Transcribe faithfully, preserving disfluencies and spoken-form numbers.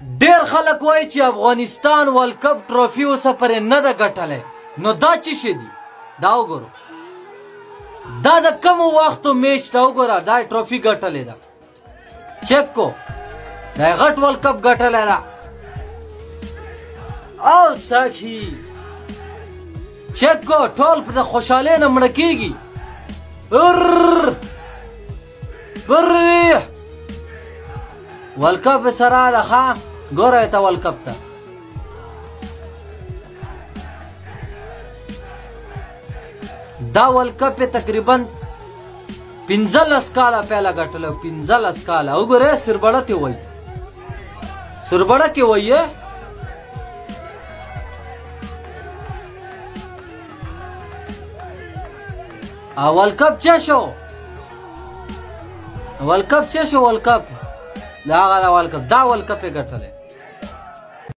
ډیر خلک وایي چې افغانستان ورلد کپ ټرافي اوسه پورې نه ده ګټلی، نو دا څه شی دي؟ دا وګورو، دا د کمو وختو میچ ته وګوره، دا ټرافي ګټلې ده. چک کو، دا یې غټ ورلد کپ ګټلی ده. او ساکي چک کو، ټول په د خوشحالۍ نه مړه کېږي. ورلد کپ یې سره ده ښه، ګوره ته ورلد کپ ته. دا ورلد کپ یې تقریبا پنځلس کاله پهله ګټلی و، پنځلس کاله. وګورئ سربړه ته وایي، سربړه کې وایي. ورلد کپ څه شو؟ ورلد کپ څه شو؟ ورلد کپ دا هغه دا ورلد کپ دا ورلد کپ یې ګټلی.